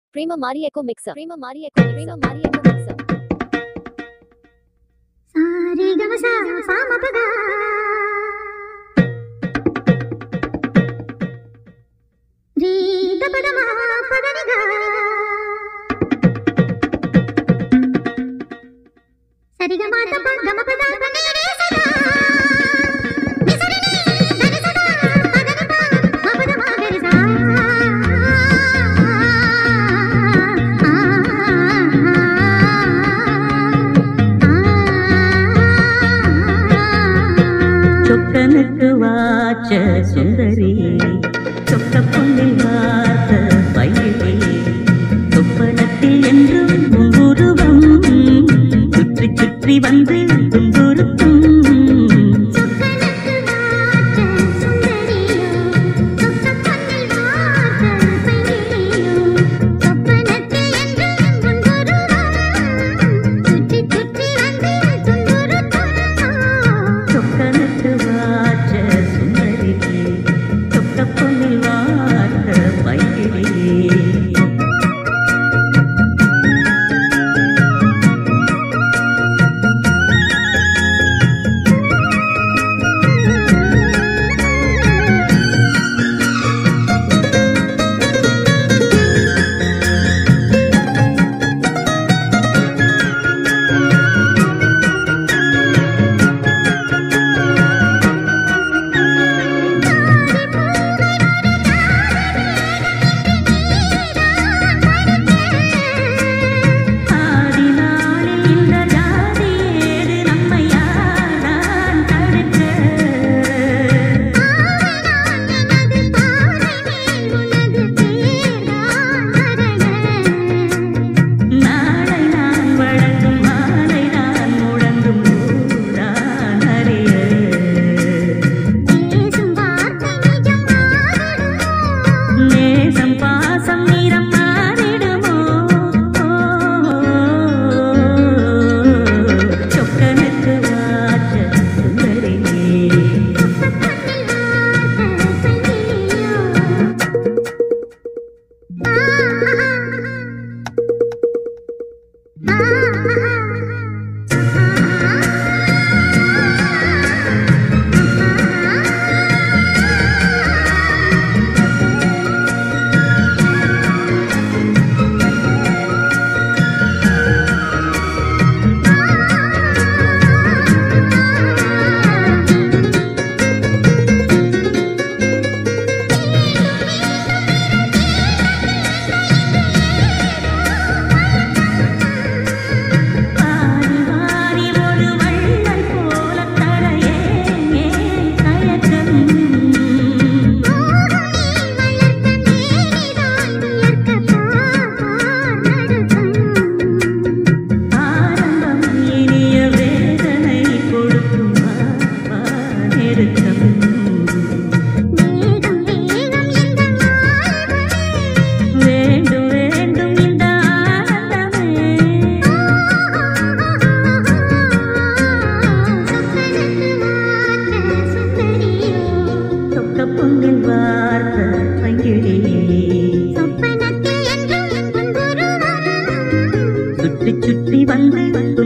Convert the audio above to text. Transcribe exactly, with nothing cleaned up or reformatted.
Prima Mari Echo Mixer. Prima Mari Echo. Prima Mari Echo Mixer. Sari gama sa sa ma pa ga. Ri da pa da ma pa da ni ga. Sari gama ta pa gama pa da pa ni re sa da. Ni sa ni da ni sa da pa da ni pa ma pa da ma ga re sa. சொக்கனுக்கு வாச்ச சுந்தரி சொக்க பொன்னில் வார்த்த பயிலே சொப்பனத்தில் என்றும் உருவம் சுற்றி சுற்றி வந்து துன்புறுத்தும் சுற்றி சுற்றி வந்து